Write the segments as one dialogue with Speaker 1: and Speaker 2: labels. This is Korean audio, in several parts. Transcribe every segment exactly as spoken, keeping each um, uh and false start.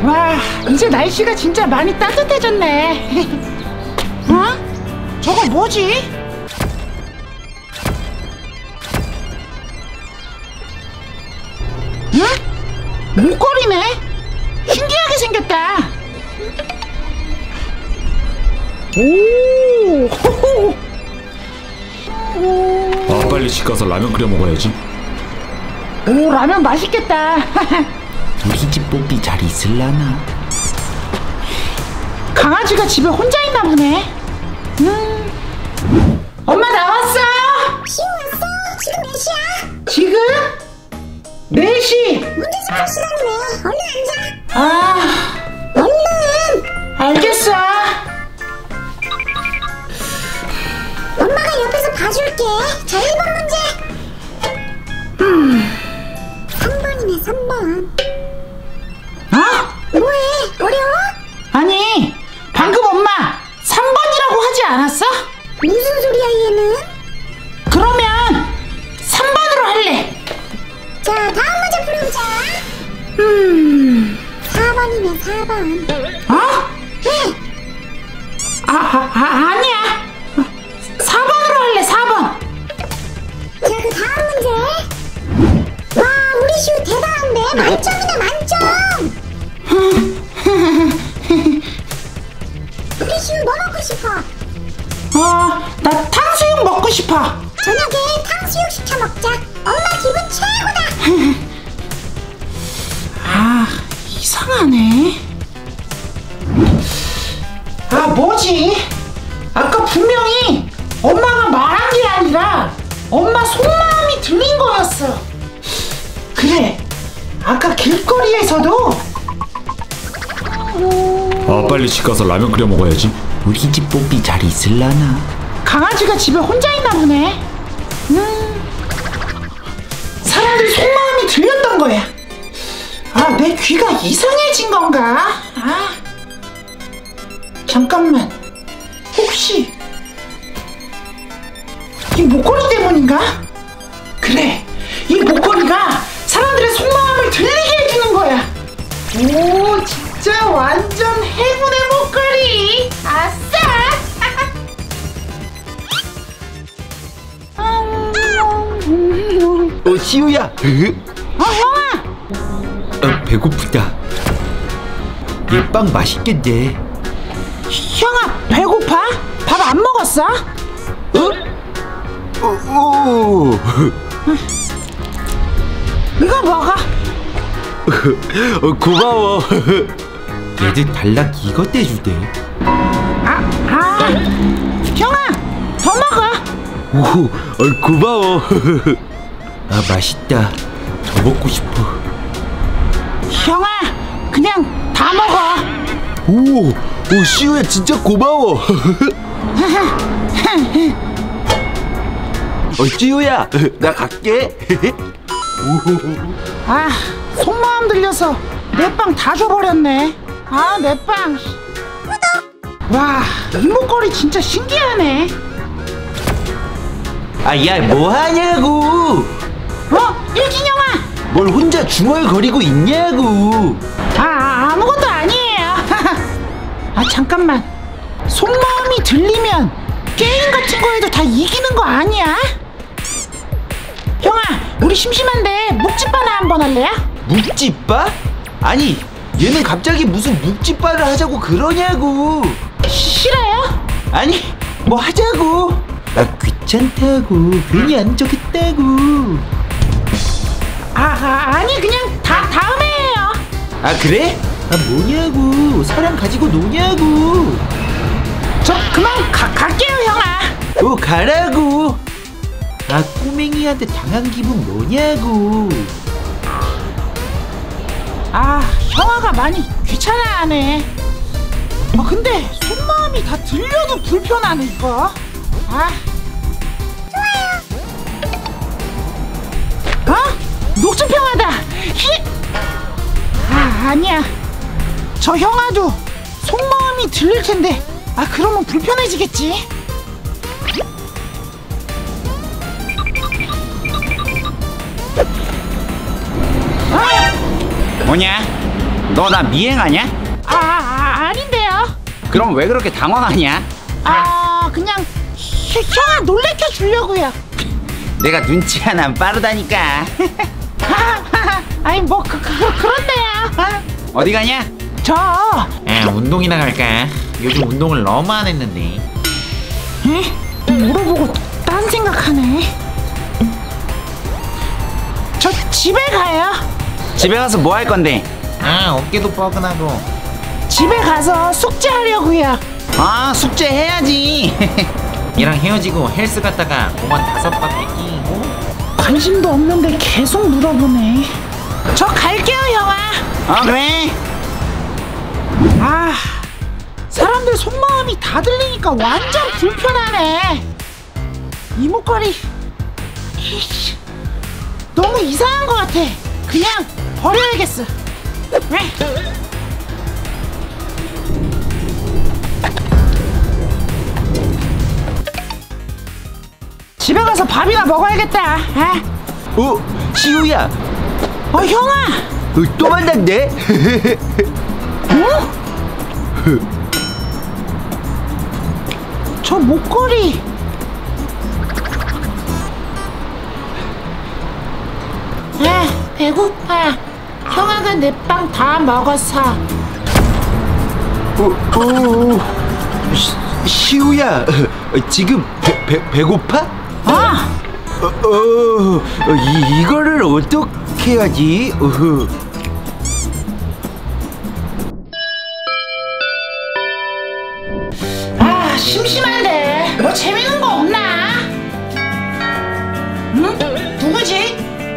Speaker 1: 와, 이제 날씨가 진짜 많이 따뜻해졌네. 어? 저거 뭐지? 응? 목걸이네? 신기하게 생겼다. 오, 호호.
Speaker 2: 아, 빨리 집 가서 라면 끓여 먹어야지.
Speaker 1: 오, 라면 맛있겠다.
Speaker 3: 우리 집 뽀삐 잘 있을라나?
Speaker 1: 강아지가 집에 혼자 있나 보네. 음. 엄마 나왔어?
Speaker 4: 시우 왔어? 지금 몇 시야?
Speaker 1: 지금? 네 시.
Speaker 4: 문제집 시간이네. 얼른 앉아.
Speaker 1: 아,
Speaker 4: 얼른.
Speaker 1: 알겠어.
Speaker 4: 엄마가 옆에서 봐줄게. 자, 일 번 문제. 음, 삼 번이네, 삼 번.
Speaker 1: 어?
Speaker 4: 뭐해? 어려워?
Speaker 1: 아니, 방금 엄마 삼 번이라고 하지 않았어?
Speaker 4: 무슨 소리야, 얘는?
Speaker 1: 그러면 삼 번으로 할래.
Speaker 4: 자, 다음 문제 풀어보자. 음, 사 번이네, 사 번.
Speaker 1: 어?
Speaker 4: 왜?
Speaker 1: 아, 아, 아 아니야. 사 번으로 할래, 사 번.
Speaker 4: 자, 그 다음 문제. 와, 우리 시우 대단한데? 만점이네, 만점. 우리 시우 뭐 먹고 싶어?
Speaker 1: 어, 나 탕수육 먹고 싶어.
Speaker 4: 저녁에 탕수육 시켜 먹자. 엄마 기분 최고다.
Speaker 1: 아, 이상하네. 아, 뭐지? 아까 분명히 엄마가 말한 게 아니라 엄마 속마음이 들린 거였어. 그래, 아까 길거리에서도.
Speaker 2: 아, 빨리 집 가서 라면 끓여 먹어야지.
Speaker 3: 우리 집 뽀삐 잘 있을라나?
Speaker 1: 강아지가 집에 혼자 있나 보네. 음, 사람들 속마음이 들렸던 거야. 아, 내 귀가 이상해진 건가? 아, 잠깐만. 혹시 이 목걸이 때문인가? 그래, 이 목걸이가 사람들의 속마음을 들리게 해주는 거야. 오, 진짜 완전 행운의 목걸이. 아싸.
Speaker 3: 어, 시우야.
Speaker 1: 어, 형아.
Speaker 3: 어, 배고프다. 얘 빵 맛있겠네.
Speaker 1: 형아, 배고파? 밥 안 먹었어?
Speaker 3: 어? 어, 오.
Speaker 1: 이거 먹어.
Speaker 3: 어, 고마워. 얘들 달락 이거 떼주대.
Speaker 1: 아, 아, 형아, 더 먹어.
Speaker 3: 오, 어, 고마워. 아, 맛있다. 더 먹고 싶어.
Speaker 1: 형아, 그냥 다 먹어.
Speaker 3: 오, 오, 시우야 진짜 고마워. 어, 시우야, 나 갈게.
Speaker 1: 아, 속마음 들려서 내 빵 다 줘버렸네. 아, 내 빵. 와, 이 목걸이 진짜 신기하네.
Speaker 3: 아, 야, 뭐 하냐고?
Speaker 1: 어? 일진형아.
Speaker 3: 뭘 혼자 중얼거리고 있냐고?
Speaker 1: 아, 아, 아무것도 아니에요. 아, 잠깐만. 속마음이 들리면 게임 같은 거에도 다 이기는 거 아니야? 형아, 우리 심심한데 묵찌빠나 한번 할래요?
Speaker 3: 묵찌빠? 아니, 얘는 갑자기 무슨 묵찌빠를 하자고 그러냐고.
Speaker 1: 싫어요?
Speaker 3: 아니, 뭐 하자고. 아, 귀찮다고. 괜히 안 좋겠다고.
Speaker 1: 아, 아 아니 그냥 다 다음에 해요.
Speaker 3: 아, 그래? 아, 뭐냐고. 사람 가지고 노냐고.
Speaker 1: 저 그만 가, 갈게요, 형아.
Speaker 3: 어, 가라고. 아, 꼬맹이한테 당한 기분 뭐냐고.
Speaker 1: 아, 형아가 많이 귀찮아하네. 아, 근데 속마음이 다 들려도 불편하네 이거. 아, 좋아요. 어? 녹즙평하다. 히. 아, 아니야. 저 형아도 속마음이 들릴 텐데. 아, 그러면 불편해지겠지. 아!
Speaker 5: 뭐냐? 너 나 미행하냐?
Speaker 1: 아, 아 아닌데요.
Speaker 5: 그럼 왜 그렇게 당황하냐?
Speaker 1: 아 그냥 혀- 형아 놀래켜 주려고요.
Speaker 5: 내가 눈치 하나 빠르다니까.
Speaker 1: 아니 뭐 그, 그, 그런데요.
Speaker 5: 어디 가냐?
Speaker 1: 저
Speaker 3: 아, 운동이나 갈까? 요즘 운동을 너무 안 했는데.
Speaker 1: 에? 물어보고 딴 생각하네. 저 집에 가요.
Speaker 5: 집에 가서 뭐 할 건데?
Speaker 3: 아, 어깨도 뻐근하고.
Speaker 1: 집에 가서 숙제하려고요.
Speaker 5: 아, 숙제 해야지.
Speaker 3: 얘랑 헤어지고 헬스 갔다가 공원 다섯 바퀴 끼고.
Speaker 1: 관심도 없는데 계속 물어보네. 저 갈게요 형아.
Speaker 5: 어, 그래.
Speaker 1: 아 사람들 속마음이 다 들리니까 완전 불편하네. 이목걸이 이씨, 너무 이상한 것 같아. 그냥 버려야겠어. 에? 집에 가서 밥이나 먹어야겠다. 에?
Speaker 3: 어, 시우야.
Speaker 1: 어 형아.
Speaker 3: 어, 또 만났네.
Speaker 1: 어? 저 목걸이. 아 배고파. 형아가 내 빵 다 먹었어.
Speaker 3: 어, 어, 시, 시우야. 어, 지금 배, 배, 배고파?
Speaker 1: 어
Speaker 3: 어, 어, 어, 이, 이거를 어떻게 해야지? 어허.
Speaker 1: 아 심심한데 뭐 재밌는 거 없나? 응? 누구지?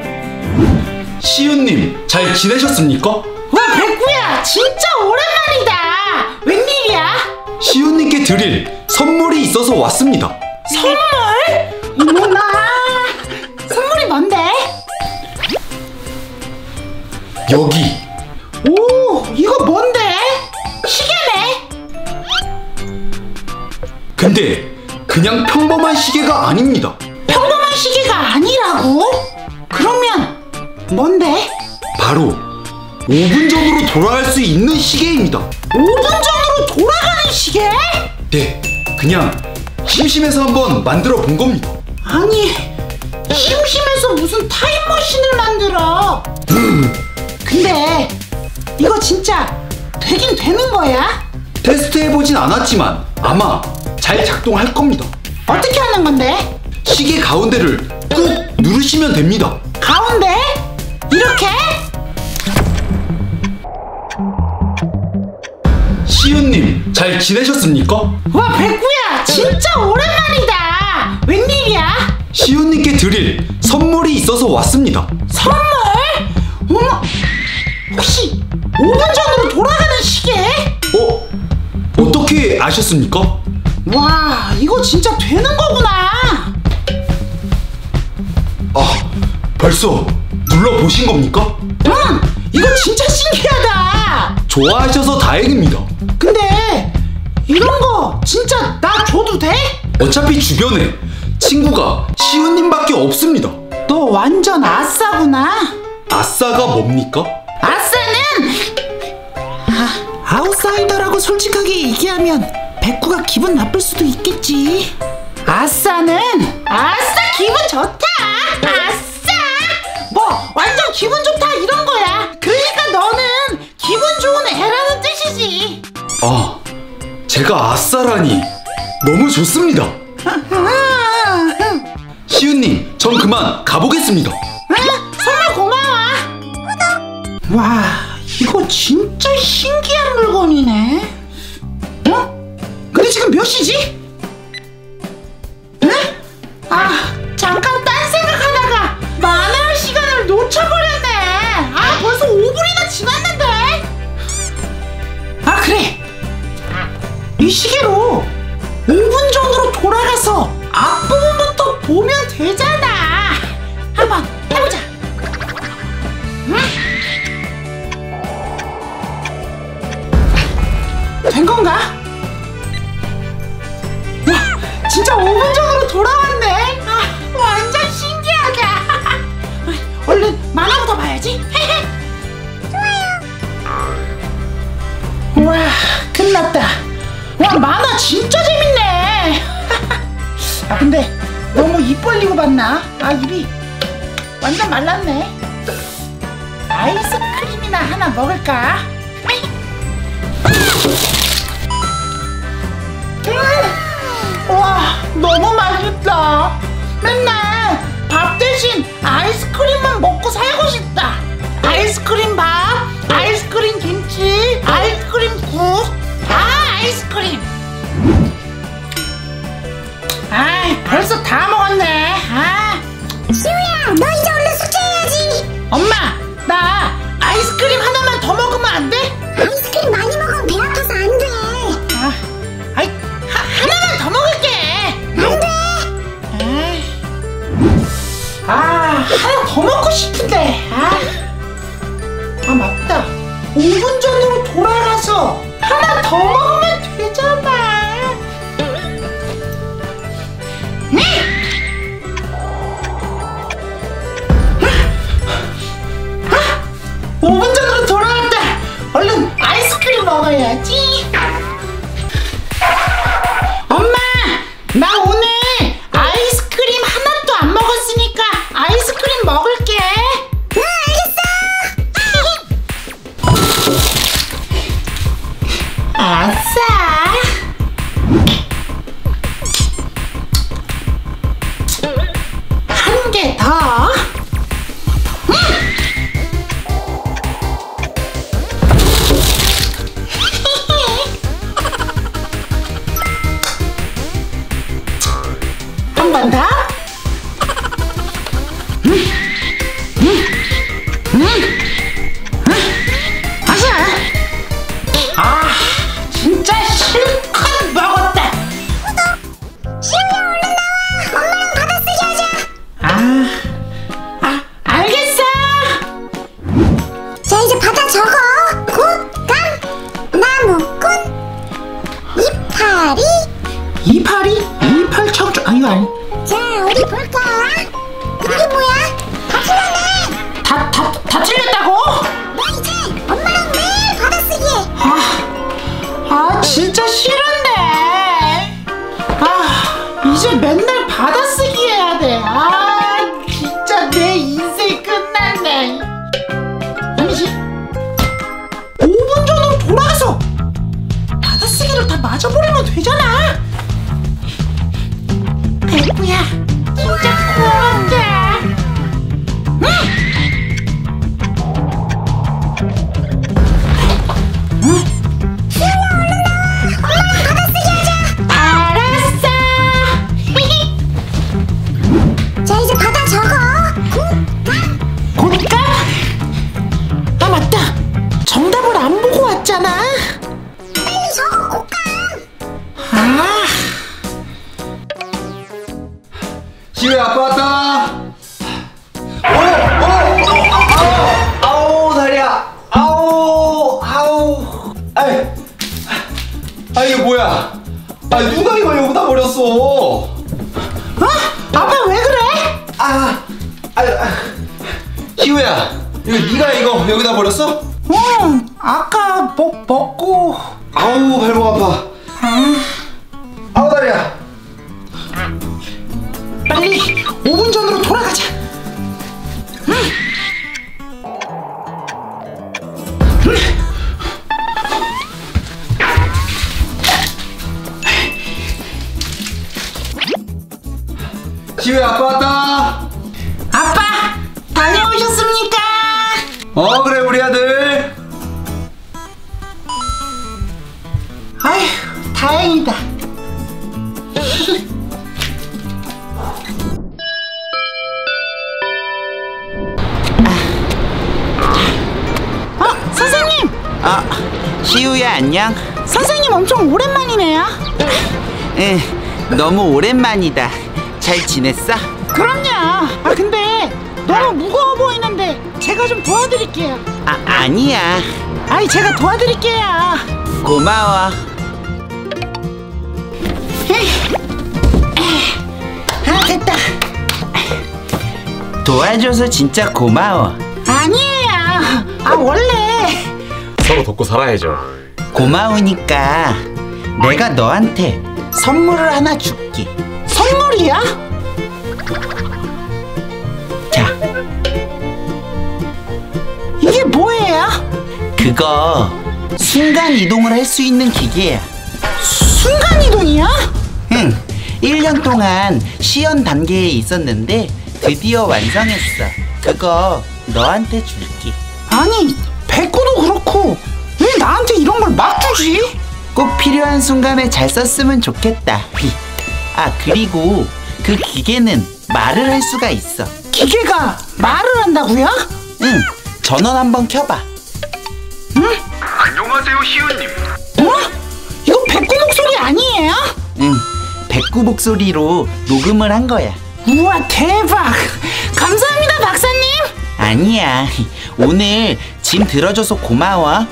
Speaker 2: 시윤님 잘 지내셨습니까?
Speaker 1: 와 백구야 진짜 오랜만이다. 웬일이야?
Speaker 2: 시윤님께 드릴 선물이 있어서 왔습니다.
Speaker 1: 선물? 어머나 선물이 뭔데?
Speaker 2: 여기.
Speaker 1: 오 이거 뭔데? 시계네?
Speaker 2: 근데 그냥 평범한 시계가 아닙니다.
Speaker 1: 평범한 시계가 아니라고? 그러면 뭔데?
Speaker 2: 바로 오 분 전으로 돌아갈 수 있는 시계입니다.
Speaker 1: 오 분 전으로 돌아가는 시계?
Speaker 2: 네, 그냥 심심해서 한번 만들어 본 겁니다.
Speaker 1: 아니 심심해서 무슨 타임머신을 만들어. 근데 이거 진짜 되긴 되는 거야?
Speaker 2: 테스트 해보진 않았지만 아마 잘 작동할 겁니다.
Speaker 1: 어떻게 하는 건데?
Speaker 2: 시계 가운데를 꾹 누르시면 됩니다.
Speaker 1: 가운데? 이렇게?
Speaker 2: 시윤님 잘 지내셨습니까?
Speaker 1: 와 백구야 진짜 오랜만이다. 웬일이야?
Speaker 2: 시윤님께 드릴 선물이 있어서 왔습니다.
Speaker 1: 선물? 어머 혹시 오 분 전으로 돌아가는 시계?
Speaker 2: 어? 어떻게 아셨습니까?
Speaker 1: 와 이거 진짜 되는 거구나.
Speaker 2: 아, 벌써 눌러보신 겁니까?
Speaker 1: 응 이거 진짜 신기하다.
Speaker 2: 좋아하셔서 다행입니다.
Speaker 1: 근데 이런 거 진짜 나 줘도 돼?
Speaker 2: 어차피 주변에 친구가 시윤님밖에 없습니다.
Speaker 1: 너 완전 아싸구나.
Speaker 2: 아싸가 뭡니까?
Speaker 1: 아싸는 아, 아웃사이더라고 솔직하게 얘기하면 백구가 기분 나쁠 수도 있겠지. 아싸는 아싸 기분 좋다. 아싸 뭐 완전 기분 좋다 이런 거야. 그러니까 너는 기분 좋은 애라는 뜻이지.
Speaker 2: 아, 제가 아싸라니 너무 좋습니다. 시윤님, 전 그만 가보겠습니다.
Speaker 1: 응? 선물 고마워. 와 이거 진짜 신기한 물건이네. 어? 근데 지금 몇 시지? 응? 아 잠깐 딴 생각하다가 만회할 시간을 놓쳐버렸네. 아 벌써 오 분이나 지났는데. 아 그래 이 시계로 오 분 전으로 돌아가서 앞부분부터 보면 되잖아. 한번 해보자. 응? 된 건가? 와 진짜 오 분 전으로 돌아왔네. 아 완전 신기하다. 얼른 만화부터 봐야지. 좋아요. 우와, 끝났다. 와, 만화 진짜 재밌네. 아, 근데 너무 입 벌리고 봤나? 아, 입이 완전 말랐네. 아이스크림이나 하나 먹을까? 음, 와, 너무 맛있다. 맨날 밥 대신 아이스크림만 먹고 살고 싶다. 아이스크림 밥, 아이스크림 김치, 아이스크림 국, 아, 아이스크림. 아, 벌써 다 먹었네. 아,
Speaker 4: 시우야, 너 이제 얼른 숙제해야지.
Speaker 1: 엄마, 나 아이스크림 하나만 더 먹으면 안 돼?
Speaker 4: 아이스크림 많이 먹으면 배 아파서 안 돼.
Speaker 1: 아, 아이, 하, 하나만 더 먹을게.
Speaker 4: 안 돼.
Speaker 1: 에이. 아, 하나 더 먹고 싶은데. 아, 아 맞다. 오 분 전으로 돌아가서 하나 더 먹으면 되잖아. 오 분 전으로 돌아왔다. 얼른 아이스크림 먹어야지. 엄마, 나 오늘 아이스크림 하나도 안 먹었으니까 아이스크림 먹을게.
Speaker 4: 응, 알겠어.
Speaker 1: 아싸. 한 개 더. 한 번 더. 음. 음. 음. 음. 아싸. 아, 진짜 실컷 먹었다.
Speaker 4: 시우야, 얼른 나와. 엄마랑 받아쓰기 하자.
Speaker 1: 아, 아, 알겠어.
Speaker 4: 자, 이제 받아 적어. 곶감, 나무꾼, 이파리.
Speaker 1: 이파리? 이팔청주 아니 아니.
Speaker 4: 자, 어디 볼까? 이게 뭐야? 다 틀렸네.
Speaker 1: 다, 다, 다 틀렸다고?
Speaker 4: 너 이제 엄마랑 매일 받아쓰기 해.
Speaker 1: 아, 아 진짜 싫은데. 아, 이제 맨날 받아쓰기 해야 돼. 아, 진짜 내 인생 끝났네. 아니지, 오 분 전으로 돌아가서 받아쓰기를 다 맞아버리면 되잖아. 배구야, 진짜 고마운데. 응!
Speaker 4: 시우야, 얼른 나와. 엄마랑 받아쓰기 하자.
Speaker 1: 알았어.
Speaker 4: 자, 이제 받아 적어. 곶감.
Speaker 1: 곶감? 아 맞다, 정답을 안 보고 왔잖아.
Speaker 4: 빨리 적어, 곶감.
Speaker 1: 아,
Speaker 2: 시우야, 아빠 왔다. 오, 오, 아우, 아우, 다리야. 아우, 아우. 아이, 아 이게 뭐야? 아 누가 이걸 여기다 버렸어?
Speaker 1: 어? 아빠 왜 그래?
Speaker 2: 아, 아, 아. 시우야, 이거 네가 이거 여기다 버렸어?
Speaker 1: 응, 아까 먹, 먹고.
Speaker 2: 아우 발목 아파. 아우 다리야.
Speaker 1: 빨리 오 분 전으로 돌아가자. 응.
Speaker 2: 시우야, 아빠 왔다.
Speaker 1: 아빠, 다녀오셨습니까?
Speaker 2: 어 그래 우리 아들.
Speaker 1: 아휴, 다행이다. 어, 선생님!
Speaker 5: 아, 시우야 안녕.
Speaker 1: 선생님 엄청 오랜만이네요.
Speaker 5: 응, 너무 오랜만이다. 잘 지냈어?
Speaker 1: 그럼요. 아 근데 너무 무거워 보이는데 제가 좀 도와드릴게요.
Speaker 5: 아, 아니야.
Speaker 1: 아이, 제가 도와드릴게요.
Speaker 5: 고마워.
Speaker 1: 아, 됐다.
Speaker 5: 도와줘서 진짜 고마워.
Speaker 1: 아니에요. 아, 원래
Speaker 2: 서로 돕고 살아야죠.
Speaker 5: 고마우니까 내가 너한테 선물을 하나 줄게.
Speaker 1: 선물이야?
Speaker 5: 자,
Speaker 1: 이게 뭐예요?
Speaker 5: 그거 순간 이동을 할 수 있는 기계야.
Speaker 1: 순간이동이야?
Speaker 5: 응, 일 년 동안 시연 단계에 있었는데 드디어 완성했어. 그거 너한테 줄게.
Speaker 1: 아니, 백구도 그렇고 왜 나한테 이런 걸 막 주지?
Speaker 5: 꼭 필요한 순간에 잘 썼으면 좋겠다. 아, 그리고 그 기계는 말을 할 수가 있어.
Speaker 1: 기계가 말을 한다고요?
Speaker 5: 응, 전원 한번 켜봐.
Speaker 2: 안녕하세요, 시우님.
Speaker 1: 어? 이거 백구 목소리 아니에요?
Speaker 5: 응, 백구 목소리로 녹음을 한 거야.
Speaker 1: 우와, 대박! 감사합니다, 박사님!
Speaker 5: 아니야, 오늘 짐 들어줘서 고마워.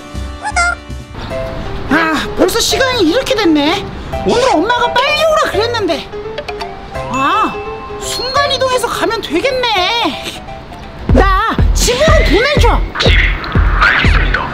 Speaker 1: 아, 벌써 시간이 이렇게 됐네. 오늘 엄마가 빨리 오라 그랬는데. 아, 순간이동해서 가면 되겠네. 나 집으로 보내줘.
Speaker 2: 집, 알겠습니다.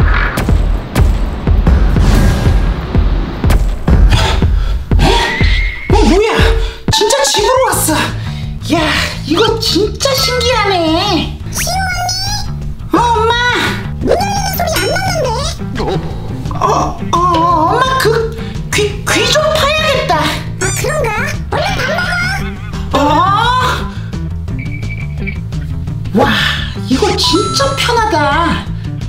Speaker 1: 어, 뭐야? 진짜 집으로 왔어. 야, 이거 진짜 신기하네. 어, 엄마.
Speaker 4: 문 열리는 소리 안 나는데?
Speaker 1: 어, 어, 엄마 그 귀, 귀 좀 파야겠다.
Speaker 4: 아, 그런가? 얼른 밥 먹어.
Speaker 1: 어? 와, 이거 진짜 편하다.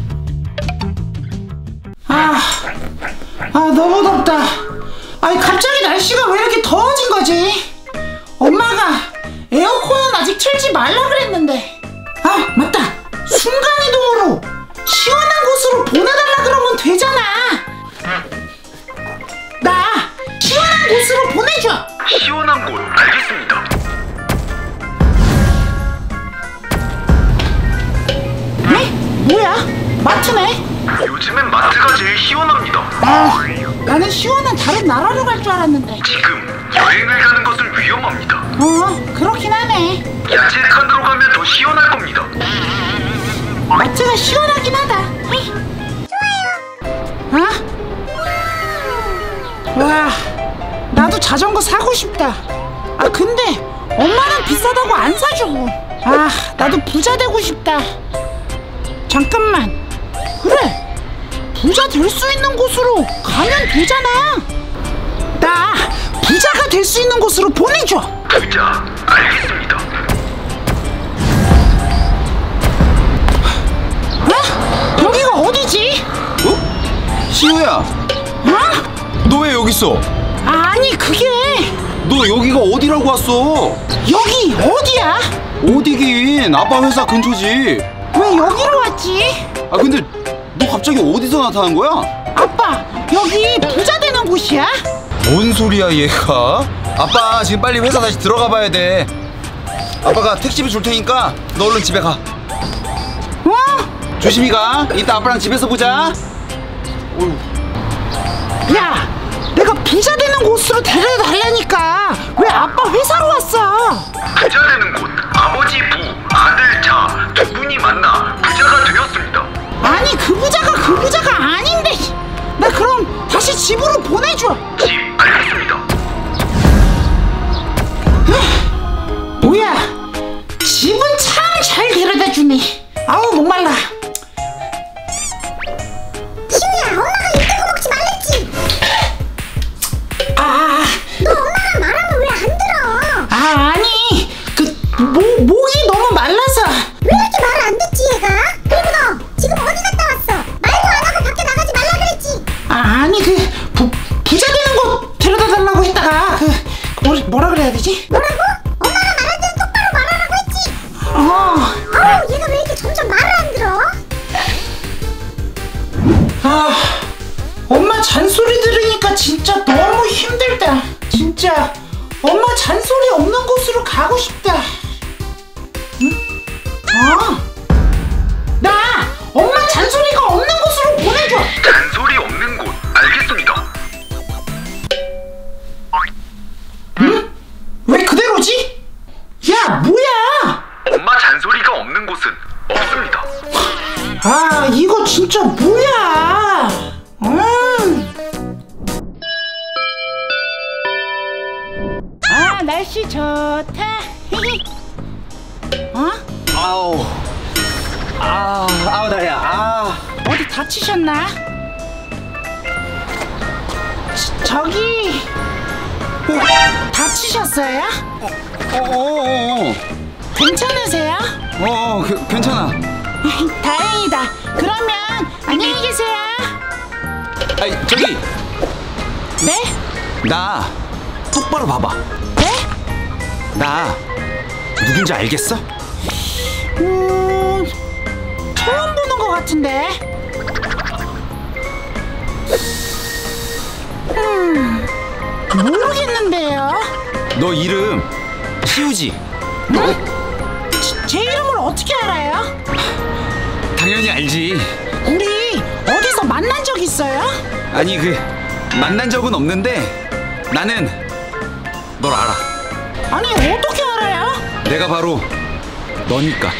Speaker 1: 아, 아 너무 덥다. 아니 갑자기 날씨가 왜 이렇게 더워진 거지? 엄마가 에어컨은 아직 틀지 말라 그랬는데. 아, 맞다. 순간이동으로 시원한 곳으로 보내달라 그러면 되잖아. 나 시원한 곳으로 보내줘.
Speaker 2: 시원한 곳, 알겠습니다.
Speaker 1: 에? 뭐야? 마트네?
Speaker 2: 요즘엔 마트가 제일 시원합니다.
Speaker 1: 아, 나는 시원한 다른 나라로 갈 줄 알았는데.
Speaker 2: 지금 여행을 가는 것은 위험합니다.
Speaker 1: 어, 그렇긴 하네.
Speaker 2: 야채 칸으로 가면 더 시원할 겁니다.
Speaker 1: 마트가 시원하긴 하다. 헤이. 좋아요. 어? 와, 나도 자전거 사고 싶다. 아, 근데 엄마는 비싸다고 안 사주고. 아, 나도 부자 되고 싶다. 잠깐만. 그래, 부자 될 수 있는 곳으로 가면 되잖아. 나 부자가 될 수 있는 곳으로 보내줘.
Speaker 2: 부자, 알겠습니다.
Speaker 1: 어? 여기가 어디지?
Speaker 2: 어? 시우야,
Speaker 1: 어?
Speaker 2: 너 왜 여기 있어?
Speaker 1: 아니, 그게
Speaker 2: 너 여기가 어디라고 왔어?
Speaker 1: 여기 어디야?
Speaker 2: 어디긴, 아빠 회사 근처지.
Speaker 1: 왜 여기로 왔지?
Speaker 2: 아 근데 너 갑자기 어디서 나타난 거야?
Speaker 1: 아빠, 여기 부자 되는 곳이야?
Speaker 2: 뭔 소리야 얘가? 아빠 지금 빨리 회사 다시 들어가 봐야 돼. 아빠가 택시비 줄 테니까 너 얼른 집에 가.
Speaker 1: 어?
Speaker 2: 조심히 가. 이따 아빠랑 집에서 보자. 어휴.
Speaker 1: 야, 내가 부자 되는 곳으로 데려다 달라니까 왜 아빠 회사로 왔어?
Speaker 2: 부자 되는 곳, 아버지 부, 아들 자, 두 분이 만나 부자가 되었습니다.
Speaker 1: 아니, 그 부자가 그 부자가 아닌데. 나 그럼 다시 집으로 보내줘.
Speaker 2: 집, 알겠습니다.
Speaker 1: 뭐야, 집은 참 잘 데려다 주네. 아우, 목말라.
Speaker 4: 시우야, 엄마가 이딴 거 먹지 말랬지.
Speaker 1: 아,
Speaker 4: 너 엄마가 말하면 왜 안 들어?
Speaker 1: 아, 아니, 그 목, 목이 너무 말라서.
Speaker 4: 왜 이렇게 말 안 듣지 얘가? 그리고 너 지금 어디 갔다 왔어? 말도 안 하고 밖에 나가지 말라 그랬지.
Speaker 1: 아, 아니 그 부, 부자 되는 곳 데려다 달라고 했다가 그 뭐라, 뭐라 그래야 되지?
Speaker 4: 뭐라고? 엄마가 말할 땐 똑바로 말하라고 했지.
Speaker 1: 어,
Speaker 4: 어우, 얘가 왜 이렇게 점점 말을 안 들어?
Speaker 1: 아, 엄마 잔소리 들으니까 진짜 너무 힘들다. 진짜 엄마 잔소리 없는 곳으로 가고 싶다. 응? 아, 나 엄마 잔소리가 없는 곳으로 보내줘.
Speaker 2: 잔소리 없는 곳, 알겠습니다.
Speaker 1: 응? 왜 그대로지? 야, 뭐야?
Speaker 2: 엄마 잔소리가 없는 곳은 없습니다.
Speaker 1: 아, 이거 진짜 뭐야? 음. 날씨 좋다. 어?
Speaker 2: 아우 아 아우 다리야. 아
Speaker 1: 어디 다치셨나? 저, 저기 다치셨어요?
Speaker 2: 어어어
Speaker 1: 괜찮으세요?
Speaker 2: 어, 어, 그, 괜찮아.
Speaker 1: 다행이다. 그러면 안녕히 계세요.
Speaker 2: 아이 저기
Speaker 1: 네?
Speaker 2: 나 똑바로 봐봐.
Speaker 1: 네?
Speaker 2: 나 누군지 알겠어?
Speaker 1: 음... 처음 보는 것 같은데. 음... 모르겠는데요.
Speaker 2: 너 이름 시우지?
Speaker 1: 네? 제, 제 이름을 어떻게 알아요?
Speaker 2: 당연히 알지.
Speaker 1: 우리 어디서 만난 적 있어요?
Speaker 2: 아니 그 만난 적은 없는데 나는 널 알아.
Speaker 1: 아니 어떻게 알아요?
Speaker 2: 내가 바로 너니까.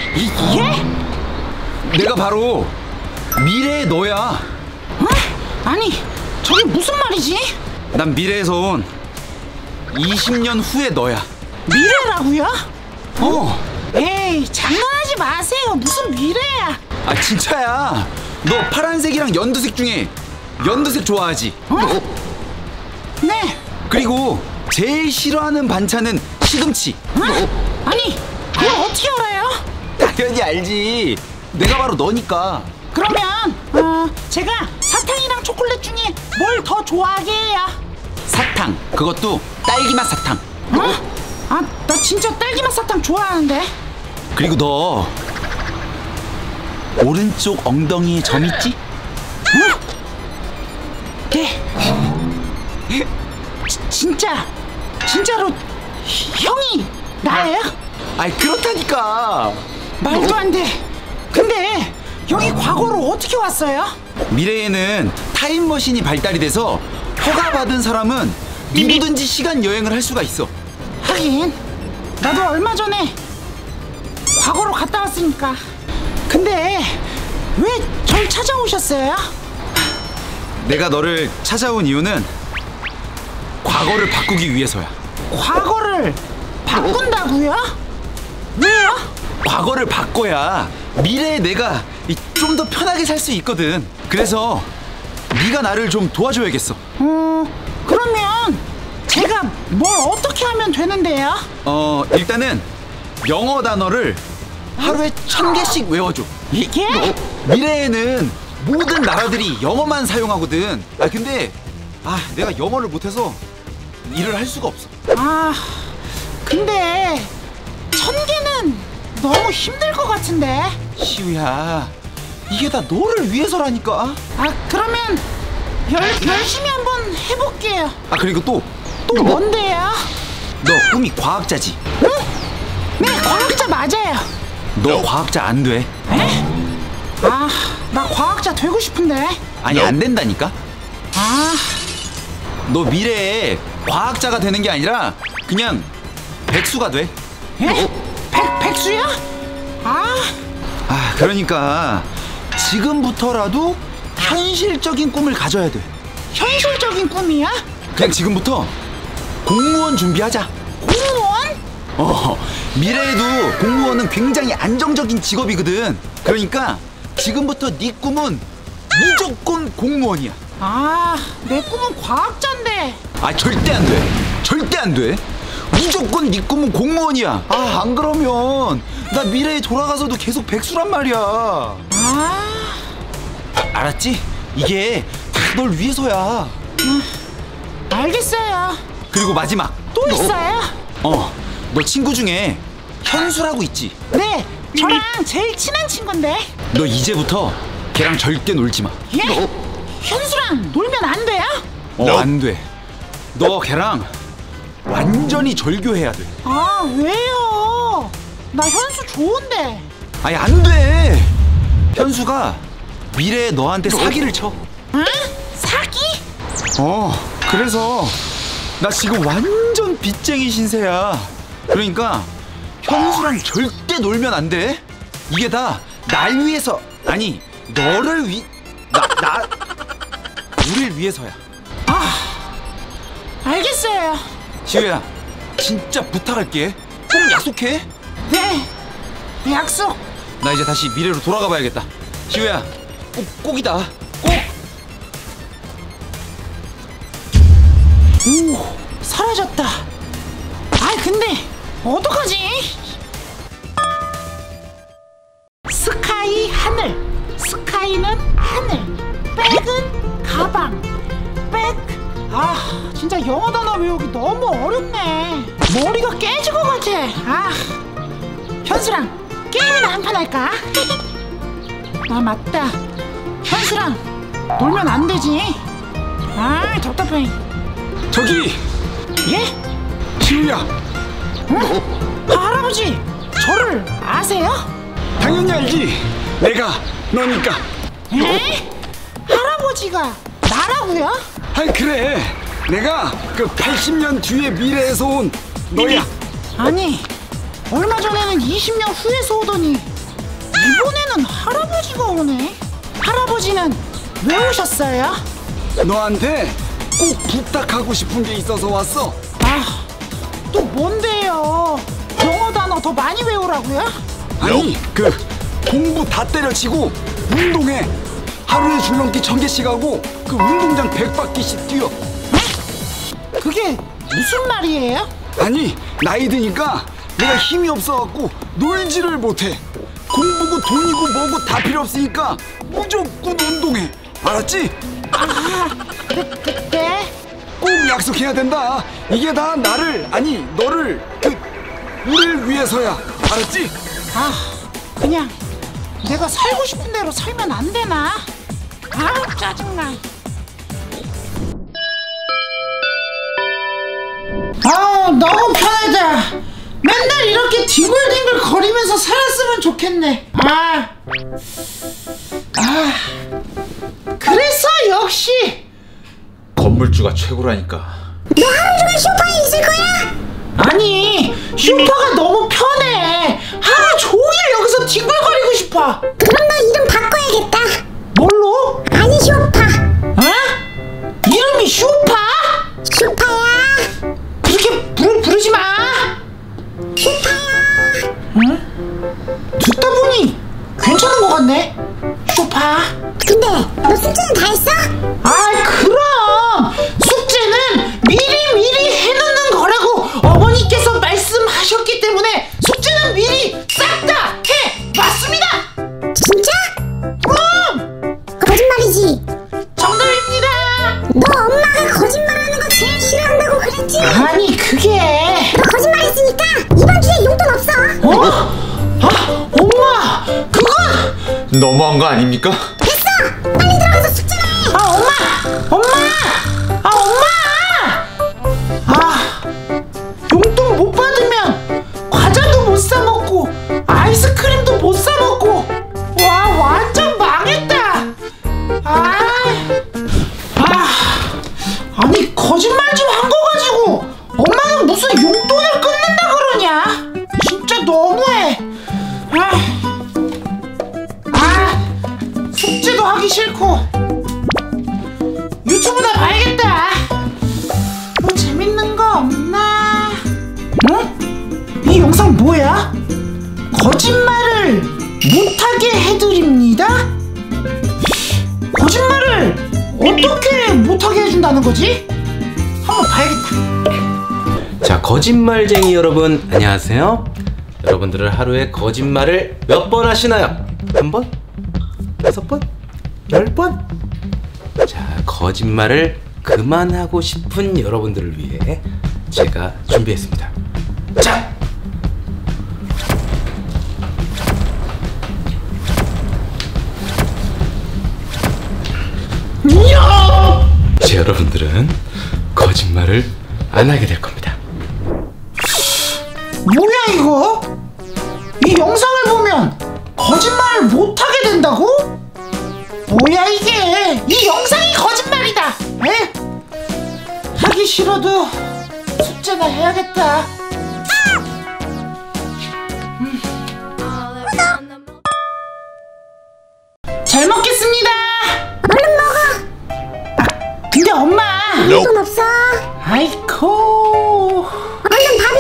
Speaker 1: 예?
Speaker 2: 내가 바로 미래의 너야.
Speaker 1: 어? 아니 저게 무슨 말이지?
Speaker 2: 난 미래에서 온 이십 년 후의 너야.
Speaker 1: 미래라고요?
Speaker 2: 어.
Speaker 1: 에이 장난하지 마세요. 무슨 미래야?
Speaker 2: 아 진짜야. 너 파란색이랑 연두색 중에 연두색 좋아하지?
Speaker 1: 어? 네.
Speaker 2: 그리고 제일 싫어하는 반찬은 시금치.
Speaker 1: 어? 아니 그걸 어떻게 알아요?
Speaker 2: 당연히 알지. 내가 바로 너니까.
Speaker 1: 그러면 어 제가 사탕이랑 초콜릿 중에 뭘 더 좋아하게 해요?
Speaker 2: 사탕. 그것도 딸기맛 사탕.
Speaker 1: 어? 아 나 진짜 딸기맛 사탕 좋아하는데.
Speaker 2: 그리고 너 오른쪽 엉덩이에 점 있지?
Speaker 1: 응? 네. 지, 진짜 진짜로 형이 나예요?
Speaker 2: 아이 그렇다니까.
Speaker 1: 말도 안 돼. 근데 여기 과거로 어떻게 왔어요?
Speaker 2: 미래에는 타임머신이 발달이 돼서 허가받은 사람은 누구든지 시간 여행을 할 수가 있어.
Speaker 1: 하긴 나도 얼마 전에 과거로 갔다 왔으니까. 근데 왜 절 찾아오셨어요?
Speaker 2: 내가 너를 찾아온 이유는 과거를 바꾸기 위해서야.
Speaker 1: 과거를 바꾼다고요? 왜요?
Speaker 2: 과거를 바꿔야 미래의 내가 좀 더 편하게 살 수 있거든. 그래서 네가 나를 좀 도와줘야겠어.
Speaker 1: 어 그러면 제가 뭘 어떻게 하면 되는데요?
Speaker 2: 어 일단은 영어 단어를 하루에 천 개씩 외워줘.
Speaker 1: 이게?
Speaker 2: 미래에는 모든 나라들이 영어만 사용하거든. 아 근데 아 내가 영어를 못해서 일을 할 수가 없어.
Speaker 1: 아 근데 천 개는 너무 힘들 것 같은데.
Speaker 2: 시우야 이게 다 너를 위해서라니까.
Speaker 1: 아 그러면 열, 열심히 한번 해볼게요.
Speaker 2: 아 그리고 또
Speaker 1: 또 뭔데요?
Speaker 2: 너 꿈이 과학자지?
Speaker 1: 응? 네 과학자 맞아요.
Speaker 2: 너 과학자 안 돼.
Speaker 1: 에? 아 나 과학자 되고 싶은데.
Speaker 2: 아니 안 된다니까.
Speaker 1: 아
Speaker 2: 너 미래에 과학자가 되는 게 아니라 그냥 백수가 돼.
Speaker 1: 에? 백, 백수야? 아
Speaker 2: 아 그러니까 지금부터라도 현실적인 꿈을 가져야 돼.
Speaker 1: 현실적인 꿈이야?
Speaker 2: 그냥 지금부터 공무원 준비하자.
Speaker 1: 공무원?
Speaker 2: 어 미래에도 공무원은 굉장히 안정적인 직업이거든. 그러니까 지금부터 네 꿈은 무조건 공무원이야.
Speaker 1: 아 내 꿈은 과학자인데.
Speaker 2: 아 절대 안 돼. 절대 안 돼. 무조건 네 꿈은 공무원이야. 아 안 그러면 나 미래에 돌아가서도 계속 백수란 말이야.
Speaker 1: 아
Speaker 2: 아, 알았지? 이게 다 널 위해서야.
Speaker 1: 알겠어요.
Speaker 2: 그리고 마지막.
Speaker 1: 또 있어요?
Speaker 2: 어, 너 친구 중에 현수라고 있지?
Speaker 1: 네 저랑 제일 친한 친구인데.
Speaker 2: 너 이제부터 걔랑 절대 놀지 마.
Speaker 1: 예? 현수랑 놀면 안 돼요?
Speaker 2: 어, 안 돼. 너 걔랑 완전히 절교해야 돼.
Speaker 1: 아 왜요? 나 현수 좋은데.
Speaker 2: 아니 안 돼. 현수가 미래에 너한테 사기를 쳐.
Speaker 1: 응? 사기?
Speaker 2: 어, 그래서 나 지금 완전 빚쟁이 신세야. 그러니까 현수랑 절대 놀면 안 돼. 이게 다 날 위해서, 아니 너를 위, 나, 나, 우릴 위해서야.
Speaker 1: 아 알겠어요.
Speaker 2: 시우야, 진짜 부탁할게. 꼭 약속해.
Speaker 1: 네, 약속.
Speaker 2: 나 이제 다시 미래로 돌아가 봐야겠다. 시우야, 꼭 꼭이다. 꼭.
Speaker 1: 오, 사라졌다. 아이 근데 어떡하지? 스카이 하늘, 스카이는 하늘, 백은 가방, 백. 아 진짜 영어 단어 외우기 너무 어렵네. 머리가 깨질 것 같아. 아 현수랑 게임이나 한 판 할까? 아 맞다, 현수랑 놀면 안 되지. 아 답답해.
Speaker 2: 저기
Speaker 1: 예?
Speaker 2: 시우야.
Speaker 1: 어? 할아버지 저를 아세요?
Speaker 2: 당연히 알지. 내가 너니까.
Speaker 1: 에? 할아버지가 나라고요?
Speaker 2: 아이 그래. 내가 그 팔십 년 뒤의 미래에서 온 너야.
Speaker 1: 아니 얼마 전에는 이십 년 후에서 오더니 이번에는 할아버지가 오네. 할아버지는 왜 오셨어요?
Speaker 2: 너한테 꼭 부탁하고 싶은 게 있어서 왔어.
Speaker 1: 아 또 뭔데요? 영어 단어 더 많이 외우라고요?
Speaker 2: 아니 그 공부 다 때려치고 운동해. 하루에 줄넘기 천 개씩 하고 그 운동장 백 바퀴씩 뛰어.
Speaker 1: 그게 무슨 말이에요?
Speaker 2: 아니 나이 드니까 내가 힘이 없어갖고 놀지를 못해. 공부고 돈이고 뭐고 다 필요 없으니까 무조건 운동해. 알았지?
Speaker 1: 아 그, 그때?
Speaker 2: 꼭 약속해야 된다. 이게 다 나를 아니 너를 그 우리를 위해서야. 알았지?
Speaker 1: 아 그냥 내가 살고 싶은 대로 살면 안 되나? 아 짜증나. 아 너무 편하다. 맨날 이렇게 뒹굴뒹굴 거리면서 살았으면 좋겠네. 아, 아 그래서 역시
Speaker 2: 건물주가 최고라니까.
Speaker 4: 너 하루 종일 소파에 있을 거야?
Speaker 1: 아니 슈퍼가 너무 편해. 하루 종일 여기서 뒹굴거리고 싶어.
Speaker 4: 그럼 너 이름 바꿔야겠다.
Speaker 1: 뭘로?
Speaker 4: 아니 쇼파.
Speaker 1: 어? 이름이 슈파?
Speaker 4: 쇼파야.
Speaker 1: 그렇게 부르, 부르지 마.
Speaker 4: 쇼파야.
Speaker 1: 응? 듣다 보니 괜찮은 것 같네. 슈파.
Speaker 4: 근데 너 숙제는 다 했어?
Speaker 1: 아이 그럼 숙제는 미리 미리 해놓는 거라고 어머니께서 말씀하셨기 때문에 숙제는 미리 싹 다 해봤습니다.
Speaker 4: 진짜?
Speaker 1: 그럼
Speaker 4: 거짓말이지.
Speaker 1: 정답입니다.
Speaker 4: 너 엄마가 거짓말하는 거 제일 싫어한다고 그랬지?
Speaker 1: 아니 그게
Speaker 4: 너 거짓말했으니까 이번 주에 용돈 없어.
Speaker 1: 어? 아 엄마 그건
Speaker 2: 너무한 거 아닙니까?
Speaker 4: 됐어. 빨리 들어가서 숙제를 해.
Speaker 1: 아 엄마 엄마 아 엄마 아 용돈 못 받으면 과자도 못 사 먹고 아이스크림도 못 사 먹고 와 완전 망했다. 아, 아 아니 거짓말 좀 한 거 가지고 엄마는 무슨 용돈을 끊는다 그러냐. 진짜 너무해. 아, 아 숙제도 하기 싫고 유튜브나 봐야겠다. 뭐 재밌는 거 없나? 응? 이 영상 뭐야? 거짓말을 못하게 해드립니다? 거짓말을 어떻게 못하게 해준다는 거지? 한번 봐야겠다.
Speaker 6: 자, 거짓말쟁이 여러분 안녕하세요. 여러분들은 하루에 거짓말을 몇 번 하시나요? 한 번? 여섯 번? 열 번? 자, 거짓말을 그만하고 싶은 여러분들을 위해 제가 준비했습니다. 자! 자, 여러분들은 거짓말을 안 하게 될 겁니다.
Speaker 1: 뭐야 이거? 이 영상을 보면 거짓말을 못하게 된다고? 뭐야 이게? 이 영상이 거짓말이다. 에? 하기 싫어도 숙제나 해야겠다. 음. 잘 먹겠습니다.
Speaker 4: 얼른 먹어.
Speaker 1: 아, 근데 엄마
Speaker 4: 용돈 없어.
Speaker 1: 아이코
Speaker 4: 얼른 밥이나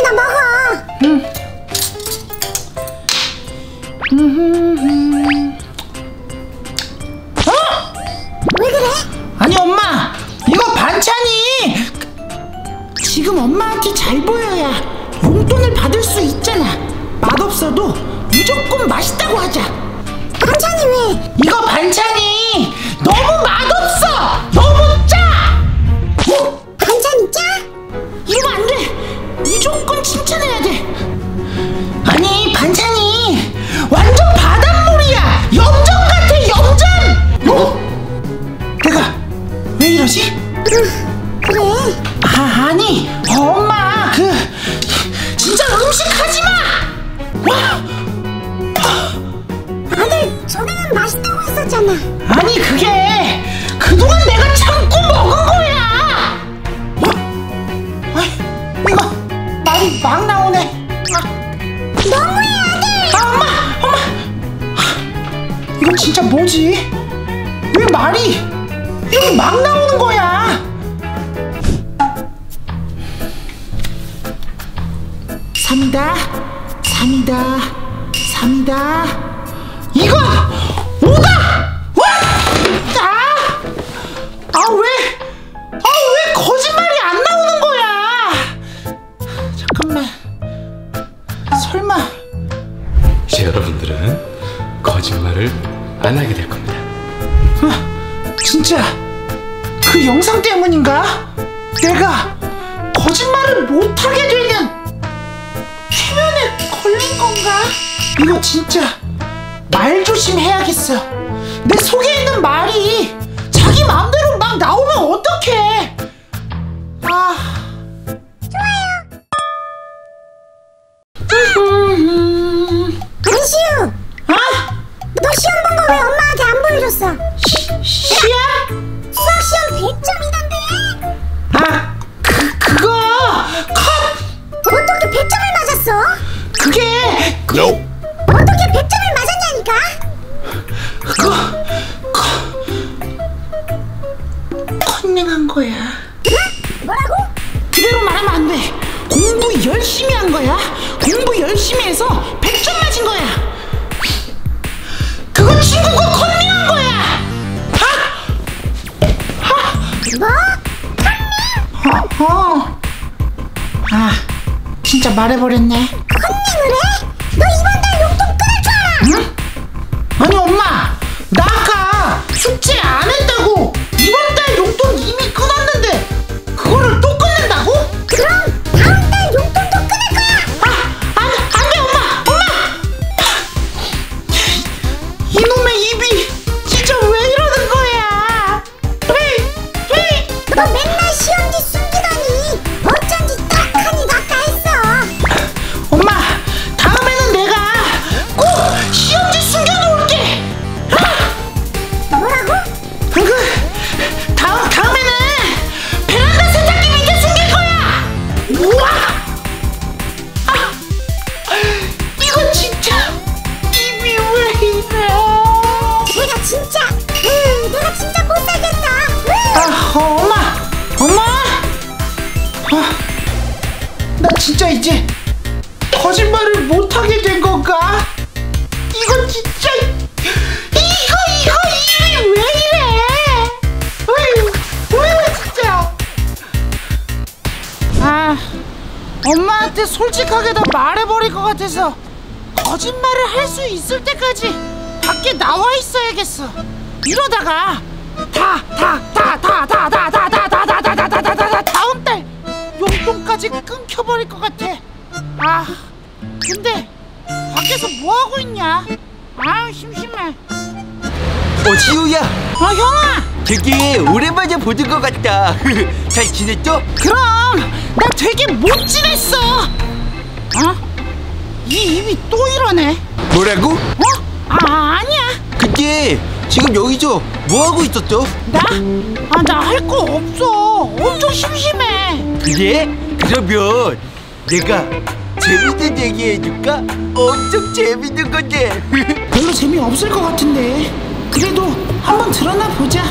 Speaker 1: 아니 엄마, 이거 반찬이 지금 엄마한테 잘 보여야 용돈을 받을 수 있잖아. 맛없어도 무조건 맛있다고 하자.
Speaker 4: 반찬이 왜?
Speaker 1: 이거 반찬이 너무 맛없어. 너무 짜. 어?
Speaker 4: 반찬이 짜?
Speaker 1: 이러면 안 돼. 무조건 칭찬해야 돼. 아니 반찬이 완전 바닷물이야. 염전 같아, 염전. 어? 내가 왜 이러지?
Speaker 4: 응, 그래.
Speaker 1: 아, 아니 어, 엄마 그 진짜 음식 하지 마. 와.
Speaker 4: 아들 전에는 맛있다고 했었잖아.
Speaker 1: 아니 그게 그동안 내가 참고 먹은 거야. 어? 아이, 이거 말이 막 나오네. 아.
Speaker 4: 너무해 아들.
Speaker 1: 아 엄마 엄마. 아, 이거 진짜 뭐지? 왜 말이 이렇게 막 나오는 거야? 삼이다 삼이다 삼이다. 이건 오다. 와! 아! 아 왜? 아 왜 거짓말이 안 나오는 거야? 잠깐만. 설마
Speaker 6: 이제 여러분들은 거짓말을 안 하게 될 겁니다.
Speaker 1: 아, 진짜 그 영상 때문인가? 내가 거짓말을 못하게 되는 최면에 걸린 건가? 이거 진짜 말 조심해야겠어. 내 속에 있는 말이 자기 마음대로 막 나오면 어떡해. 아.
Speaker 4: 안시우,
Speaker 1: 아?
Speaker 4: 너 시험 본 거 왜 엄마한테 안 보여줬어?
Speaker 1: 시험?
Speaker 4: 수학 시험 백 점이던데.
Speaker 1: 아, 그, 그거 컷!
Speaker 4: 어떻게 백 점을 맞았어?
Speaker 1: 그게 그,
Speaker 4: 어떻게 백 점을 맞았냐니까?
Speaker 1: 그거 컷 컨닝한 거야.
Speaker 4: 응? 뭐라고?
Speaker 1: 그대로 말하면 안 돼. 공부 열심히 한 거야. 공부 열심히 해서 백 점 맞은 거야. 그거 친구 거 컨닝한 거야.
Speaker 4: 뭐?
Speaker 1: 어, 어. 아, 진짜 말해버렸네.
Speaker 4: 컨닝을 해? 너 이번 달 용돈 끊을 줄 알아?
Speaker 1: 응? 아니 엄마, 나 아까 숙제 안 했다고 이번 달 용돈 이미 끊었는데 그거를 또 끊는다고?
Speaker 4: 그럼 다음 달 용돈도 끊을 거야.
Speaker 1: 아, 안, 안 돼 엄마, 엄마! 이놈의 입이 진짜 왜 이러는 거야? 왜, 왜?
Speaker 4: 너 맨날 시험지 숨기더니 어쩐지 딱하니 낚아했어.
Speaker 1: 엄마, 다음에는 내가 꼭 시험지 숨겨놓을게. 아!
Speaker 4: 뭐라고?
Speaker 1: 그 다음 다음에는 베란다 세탁기 밑에 숨길 거야. 우와! 아, 이거 진짜 입이 왜 이래?
Speaker 4: 내가 진짜, 으, 내가 진짜 못 살겠다. 으.
Speaker 1: 아, 어, 엄마, 엄마, 아, 나 진짜 이제 거짓말을 못 하게 된 건가? 이거 진짜 이거 이거 입이 왜 이래? 왜, 왜 진짜? 아, 엄마한테 솔직하게 다 말해버릴 것 같아서 거짓말을 할 수 있을 때까지 밖에 나와 있어야겠어. 이러다가 다 다 다 다 다 다 다 다 다 다 다 다 다 다 다 다음 달 용돈까지 끊겨버릴 것 같아. 아, 근데 밖에서 뭐 하고 있냐? 아, 심심해.
Speaker 5: 어, 지우야,
Speaker 1: 아, 형아.
Speaker 5: 되게 오랜만에 보는 것 같다. 잘 지냈죠?
Speaker 1: 그럼 나 되게 못 지냈어. 어? 이 입이 또 이러네.
Speaker 5: 뭐라고?
Speaker 1: 어? 아, 아니야.
Speaker 5: 근데 지금 여기서 뭐 하고 있었죠?
Speaker 1: 나? 아, 나 할 거 없어. 엄청 심심해.
Speaker 5: 그래? 그러면 내가 재밌는 얘기 해줄까? 엄청 재밌는 건데.
Speaker 1: 별로 재미없을 것 같은데. 그래도 한번 드러나 보자.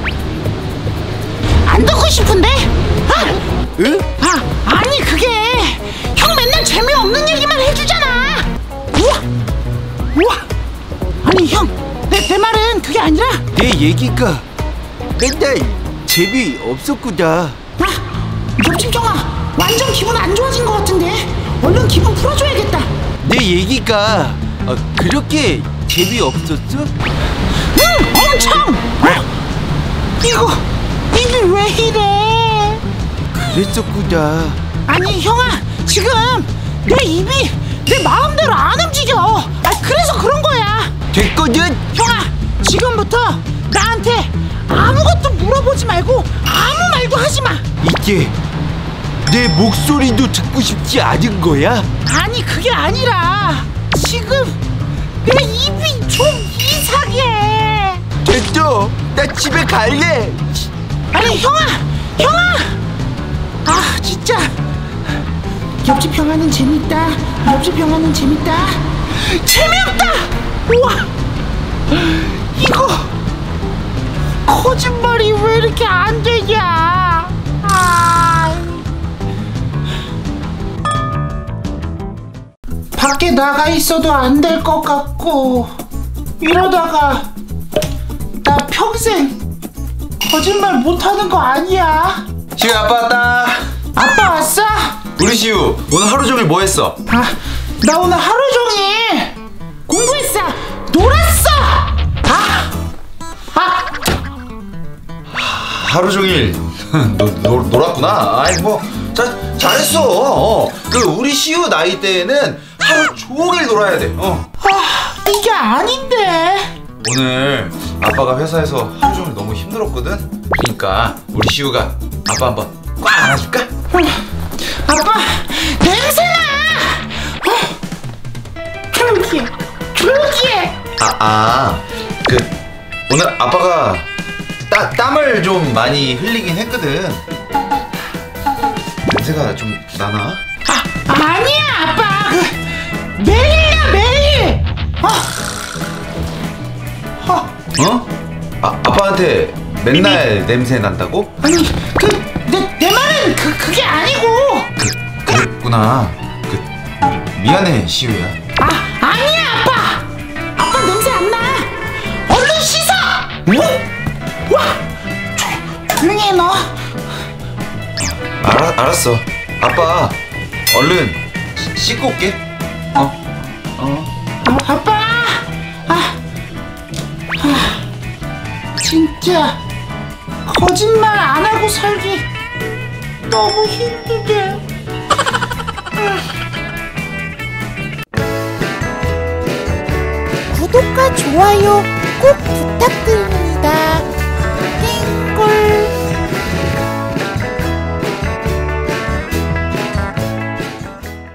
Speaker 1: 안 듣고 싶은데? 아!
Speaker 5: 응?
Speaker 1: 아, 아니 그게 형 맨날 재미없는 얘기만 해주잖아. 우와! 우와! 아니 형, 내, 내 말은 그게 아니라
Speaker 5: 내 얘기가 맨날
Speaker 2: 재미없었구나.
Speaker 1: 아, 옆집 형아, 완전 기분 안 좋아진 것 같은데. 얼른 기분 풀어줘야겠다.
Speaker 2: 내 얘기가 어, 그렇게 재미없었어?
Speaker 1: 응, 엄청! 이거, 이게 왜 이래?
Speaker 2: 그랬었구나.
Speaker 1: 아니, 형아, 지금 내 입이 내 마음대로 안 움직여. 아, 그래서 그런 거야.
Speaker 2: 됐거든?
Speaker 1: 형아, 지금부터 나한테 아무것도 물어보지 말고 아무 말도 하지 마.
Speaker 2: 이제 내 목소리도 듣고 싶지 않은 거야?
Speaker 1: 아니, 그게 아니라 지금 내 입이 좀 이상해.
Speaker 2: 됐어. 나 집에 갈래.
Speaker 1: 아니, 형아, 형아. 아, 진짜. 옆집 형아는 재밌다. 옆집 형아는 재밌다. 재미없다. 우와, 이거 거짓말이 왜 이렇게 안 되냐. 아. 밖에 나가 있어도 안 될 것 같고, 이러다가 나 평생 거짓말 못하는 거 아니야?
Speaker 2: 시우 아빠 왔다.
Speaker 1: 아빠 왔어?
Speaker 2: 우리 시우 오늘 하루 종일 뭐 했어?
Speaker 1: 아, 나 오늘 하루 종일 공부했어. 놀았어. 아, 아,
Speaker 2: 하루 종일 노, 노, 놀았구나. 아이 뭐 자, 잘했어. 어. 그 우리 시우 나이 때에는 하루 종일 놀아야 돼. 어.
Speaker 1: 아, 이게 아닌데. 오늘
Speaker 2: 아빠가 회사에서 하루 종일 너무 힘들었거든. 그러니까 우리 시우가 아빠 한번 꽉 안아줄까?
Speaker 1: 아빠, 냄새나. 어, 조용히 해, 조용히 해.
Speaker 2: 아, 아, 그 오늘 아빠가 따, 땀을 좀 많이 흘리긴 했거든. 냄새가 좀 나나?
Speaker 1: 아, 아니야, 아빠. 그 매일이야, 매일. 어, 어,
Speaker 2: 어? 아, 아빠한테 맨날 냄새 난다고?
Speaker 1: 아니, 그 내 내 말은 그 그게 아니고.
Speaker 2: 그, 그랬구나. 그 미안해 시우야.
Speaker 1: 아, 아니야, 아빠. 아빠 냄새 안 나. 얼른 씻어. 어? 와, 조, 조용히 해 너.
Speaker 2: 알아, 알았어. 아빠 얼른 씻- 씻고 올게. 어? 어?
Speaker 1: 아, 아빠. 아, 아, 진짜 거짓말 안 하고 살기 너무 힘드네.
Speaker 4: 구독과 좋아요 꼭 부탁드립니다.